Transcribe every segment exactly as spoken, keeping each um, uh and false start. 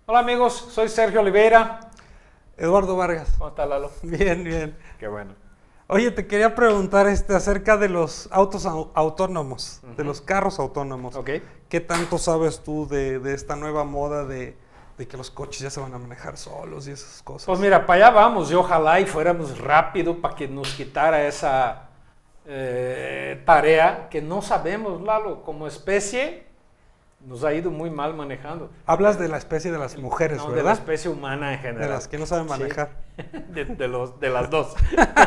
Hola amigos, soy Sergio Oliveira. Eduardo Vargas. ¿Cómo está Lalo? Bien, bien. Qué bueno. Oye, te quería preguntar este, acerca de los autos au- autónomos, uh-huh. de los carros autónomos. Ok. ¿Qué tanto sabes tú de, de esta nueva moda de, de que los coches ya se van a manejar solos y esas cosas? Pues mira, para allá vamos y ojalá y fuéramos rápido para que nos quitara esa eh, tarea que no sabemos, Lalo, como especie. Nos ha ido muy mal manejando. Hablas de la especie de las mujeres, no, ¿verdad? De la especie humana en general. De las que no saben manejar. Sí. De, de, los, de las dos.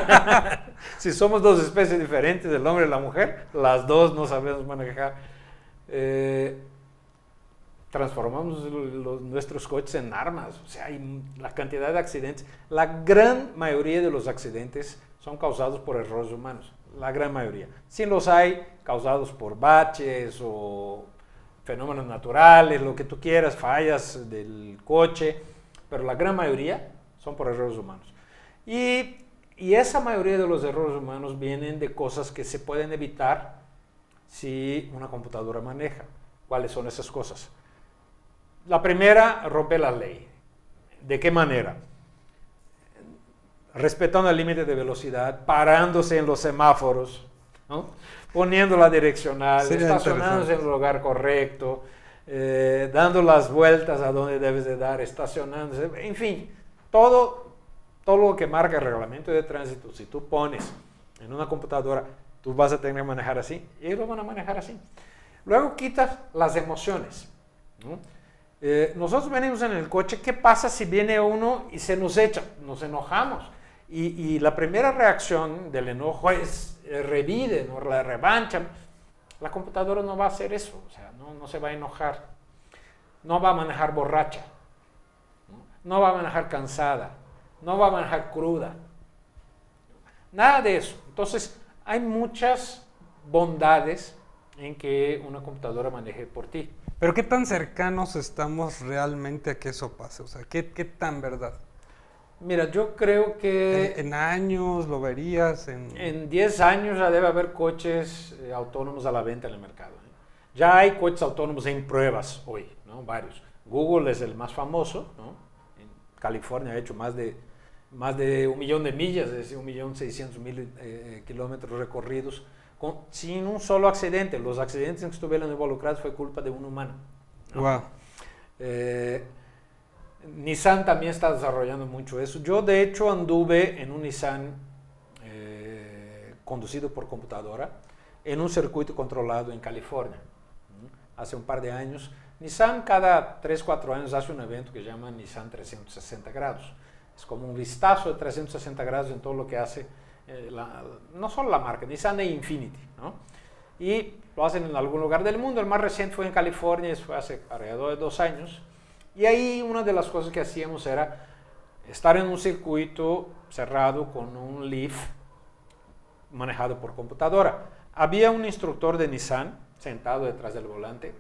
Si somos dos especies diferentes, el hombre y la mujer, las dos no sabemos manejar. Eh, transformamos los, nuestros coches en armas. O sea, hay la cantidad de accidentes. La gran mayoría de los accidentes son causados por errores humanos. La gran mayoría. Sí los hay causados por baches o fenómenos naturales, lo que tú quieras, fallas del coche, pero la gran mayoría son por errores humanos. Y, y esa mayoría de los errores humanos vienen de cosas que se pueden evitar si una computadora maneja. ¿Cuáles son esas cosas? La primera, rompe la ley. ¿De qué manera? Respetando el límite de velocidad, parándose en los semáforos, ¿no? Poniendo la direccional, Sería estacionándose en el lugar correcto, eh, dando las vueltas a donde debes de dar, estacionándose, en fin, todo, todo lo que marca el reglamento de tránsito, si tú pones en una computadora, tú vas a tener que manejar así, y ellos lo van a manejar así. Luego quitas las emociones, ¿no? Eh, nosotros venimos en el coche, ¿qué pasa si viene uno y se nos echa? Nos enojamos. Y, y la primera reacción del enojo es eh, revide, ¿no? La revancha. La computadora no va a hacer eso, o sea, no, no se va a enojar. No va a manejar borracha, ¿no? No va a manejar cansada, no va a manejar cruda. Nada de eso. Entonces, hay muchas bondades en que una computadora maneje por ti. Pero ¿qué tan cercanos estamos realmente a que eso pase? O sea, ¿qué, qué tan verdad? Mira, yo creo que... ¿En, en años lo verías? En... en diez años ya debe haber coches eh, autónomos a la venta en el mercado, ¿eh? Ya hay coches autónomos en pruebas hoy, ¿no? Varios. Google es el más famoso, ¿no? En California ha hecho más de, más de un millón de millas, es decir, un millón seiscientos mil eh, kilómetros recorridos, con, sin un solo accidente. Los accidentes en que estuvieron involucrados fue culpa de un humano, ¿no? Wow. Eh, Nissan también está desarrollando mucho eso. Yo de hecho anduve en un Nissan eh, conducido por computadora en un circuito controlado en California, ¿no? Hace un par de años. Nissan cada tres, cuatro años hace un evento que se llama Nissan trescientos sesenta grados. Es como un vistazo de trescientos sesenta grados en todo lo que hace, eh, la, no solo la marca, Nissan e Infiniti, ¿no? Y lo hacen en algún lugar del mundo. El más reciente fue en California, eso fue hace alrededor de dos años. Y ahí una de las cosas que hacíamos era estar en un circuito cerrado con un Leaf manejado por computadora. Había un instructor de Nissan sentado detrás del volante.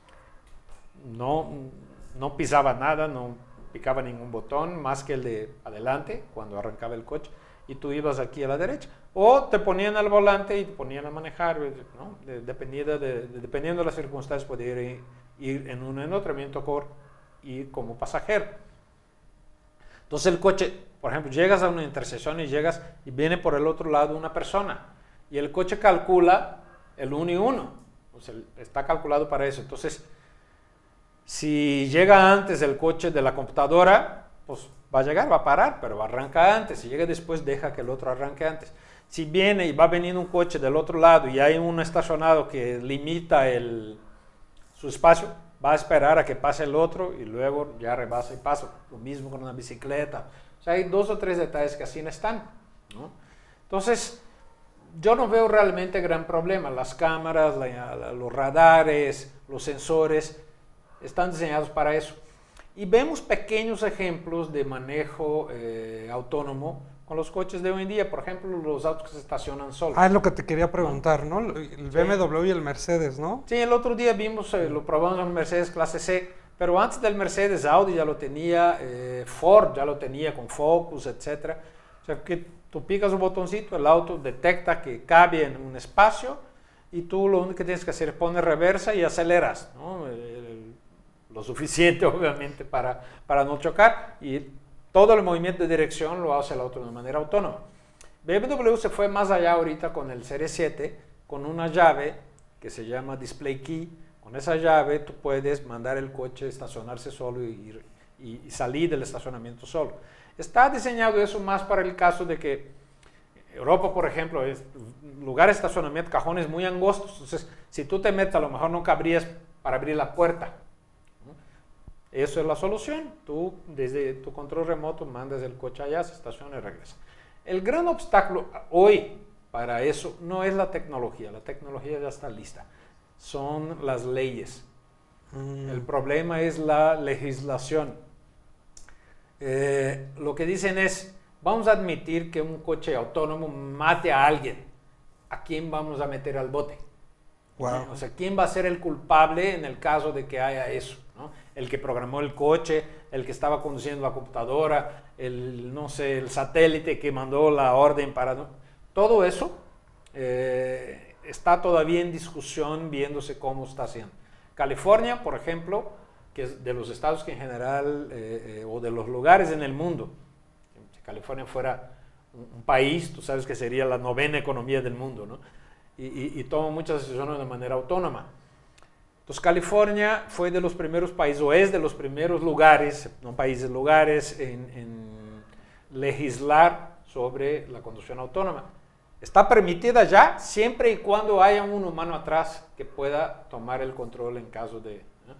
No, no pisaba nada, no picaba ningún botón más que el de adelante cuando arrancaba el coche. Y tú ibas aquí a la derecha. O te ponían al volante y te ponían a manejar, ¿no? De, dependiendo, de, de, dependiendo de las circunstancias, podía ir, ir en uno en otro. A mí me tocó ir como pasajero. Entonces el coche, por ejemplo, llegas a una intersección y llegas y viene por el otro lado una persona y el coche calcula el uno y uno, o sea, está calculado para eso. Entonces, si llega antes el coche de la computadora, pues va a llegar, va a parar, pero arranca antes. Si llega después, deja que el otro arranque antes. Si viene y va veniendo un coche del otro lado y hay un estacionado que limita el, su espacio, va a esperar a que pase el otro y luego ya rebasa y pasa. Lo mismo con una bicicleta. O sea, hay dos o tres detalles que así no están, ¿no? Entonces, yo no veo realmente gran problema. Las cámaras, la, la, los radares, los sensores están diseñados para eso. Y vemos pequeños ejemplos de manejo eh, autónomo con los coches de hoy en día. Por ejemplo, los autos que se estacionan solos. Ah, es lo que te quería preguntar, ¿no? El B M W sí. Y el Mercedes, ¿no? Sí, el otro día vimos, eh, lo probamos en el Mercedes clase C, pero antes del Mercedes, Audi ya lo tenía, eh, Ford ya lo tenía con Focus, etcétera. O sea, que tú picas un botoncito, el auto detecta que cabe en un espacio y tú lo único que tienes que hacer es poner reversa y aceleras, ¿no? El, el, lo suficiente obviamente para, para no chocar, y todo el movimiento de dirección lo hace el auto de manera autónoma. B M W se fue más allá ahorita con el Serie siete, con una llave que se llama Display Key. Con esa llave tú puedes mandar el coche a estacionarse solo y, y, y salir del estacionamiento solo. Está diseñado eso más para el caso de que Europa, por ejemplo, es lugar de estacionamiento, cajones muy angostos. Entonces, si tú te metes, a lo mejor no cabrías para abrir la puerta. Eso es la solución. Tú, desde tu control remoto, mandas el coche allá, se estaciona y regresa. El gran obstáculo hoy para eso no es la tecnología. La tecnología ya está lista. Son las leyes. Mm. El problema es la legislación. Eh, lo que dicen es, vamos a admitir que un coche autónomo mate a alguien. ¿A quién vamos a meter al bote? Wow. O sea, ¿quién va a ser el culpable en el caso de que haya eso? ¿No? El que programó el coche, el que estaba conduciendo la computadora, el, no sé, el satélite que mandó la orden para... ¿no? Todo eso eh, está todavía en discusión, viéndose cómo está haciendo. California, por ejemplo, que es de los estados que en general, eh, eh, o de los lugares en el mundo, si California fuera un, un país, tú sabes que sería la novena economía del mundo, ¿no? Y, y, y toma muchas decisiones de manera autónoma. Entonces California fue de los primeros países, o es de los primeros lugares, no países, lugares en, en legislar sobre la conducción autónoma. Está permitida ya siempre y cuando haya un humano atrás que pueda tomar el control en caso de... ¿no?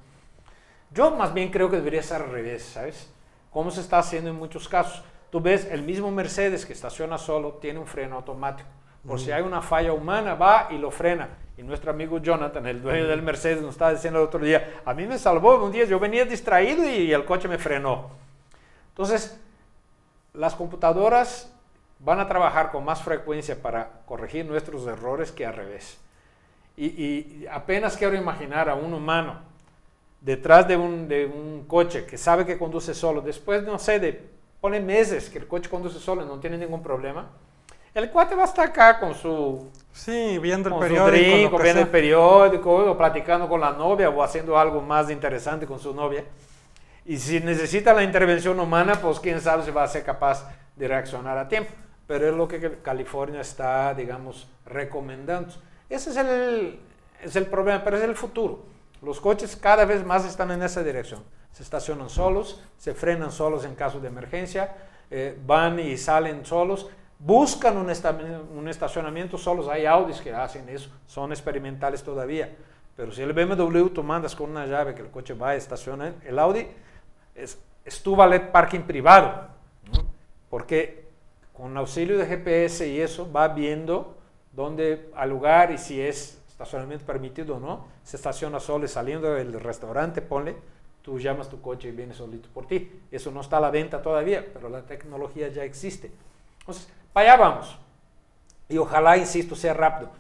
Yo más bien creo que debería ser al revés, ¿sabes? Como se está haciendo en muchos casos. Tú ves, el mismo Mercedes que estaciona solo tiene un freno automático. Por mm. si hay una falla humana, va y lo frena. Y nuestro amigo Jonathan, el dueño del Mercedes, nos estaba diciendo el otro día, a mí me salvó un día, yo venía distraído y el coche me frenó. Entonces, las computadoras van a trabajar con más frecuencia para corregir nuestros errores que al revés. Y, y apenas quiero imaginar a un humano detrás de un, de un coche que sabe que conduce solo, después, no sé, de, pone meses que el coche conduce solo y no tiene ningún problema, el cuate va a estar acá con su... Sí, viendo el con periódico. Su drink, o viendo sea. el periódico, o platicando con la novia, o haciendo algo más interesante con su novia. Y si necesita la intervención humana, pues quién sabe si va a ser capaz de reaccionar a tiempo. Pero es lo que California está, digamos, recomendando. Ese es el, es el problema, pero es el futuro. Los coches cada vez más están en esa dirección. Se estacionan solos, se frenan solos en caso de emergencia, eh, van y salen solos. Buscan un, esta, un estacionamiento solos, hay Audis que hacen eso, son experimentales todavía, pero si el B M W tú mandas con una llave que el coche va a estacionar, el Audi es, es tu valet parking privado, ¿no? Porque con auxilio de G P S y eso va viendo dónde al lugar y si es estacionamiento permitido o no, se estaciona solo y saliendo del restaurante, ponle, tú llamas tu coche y viene solito por ti. Eso no está a la venta todavía, pero la tecnología ya existe. Entonces, para allá vamos. Y ojalá, insisto, sea rápido.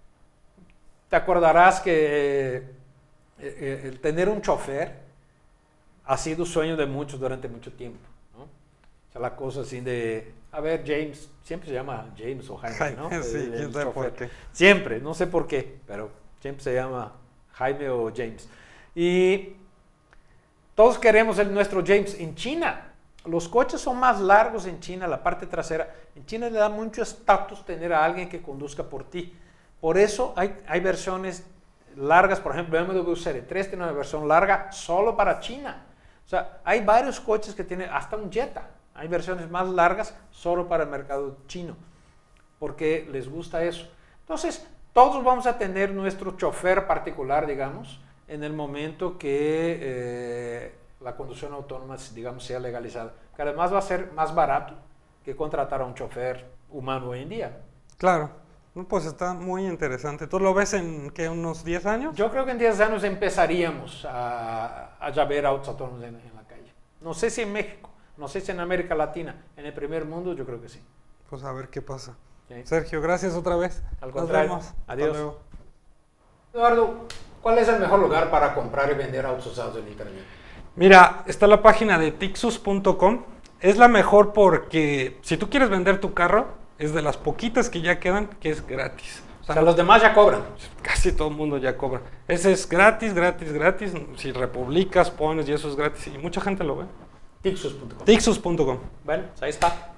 Te acordarás que eh, eh, el tener un chofer ha sido sueño de muchos durante mucho tiempo, ¿no? O sea, la cosa así de, a ver, James, siempre se llama James o Jaime, ¿no? Sí, el, quién sabe por qué. Siempre, no sé por qué, pero siempre se llama Jaime o James. Y todos queremos el nuestro James. En China, los coches son más largos en China, la parte trasera. En China le da mucho estatus tener a alguien que conduzca por ti. Por eso hay, hay versiones largas, por ejemplo, B M W Serie tres tiene una versión larga solo para China. O sea, hay varios coches que tienen, hasta un Jetta, hay versiones más largas solo para el mercado chino, porque les gusta eso. Entonces, todos vamos a tener nuestro chofer particular, digamos, en el momento que eh, la conducción autónoma, digamos, sea legalizada. Que además va a ser más barato que contratar a un chofer humano hoy en día. Claro. Pues está muy interesante. ¿Tú lo ves en ¿qué, unos diez años? Yo creo que en diez años empezaríamos a, a ya ver autos autónomos en, en la calle. No sé si en México, no sé si en América Latina. En el primer mundo yo creo que sí. Pues a ver qué pasa. Sí. Sergio, gracias otra vez. Al contrario. Nos vemos. Adiós. Hasta luego. Eduardo, ¿cuál es el mejor lugar para comprar y vender autos usados en internet? Mira, está la página de tixus punto com. Es la mejor porque si tú quieres vender tu carro, es de las poquitas que ya quedan que es gratis. O O sea, los demás ya cobran. Casi todo el mundo ya cobra. Ese es gratis, gratis, gratis. Si republicas, pones y eso es gratis. Y mucha gente lo ve. Tixus punto com. Tixus punto com. Bueno, pues ahí está.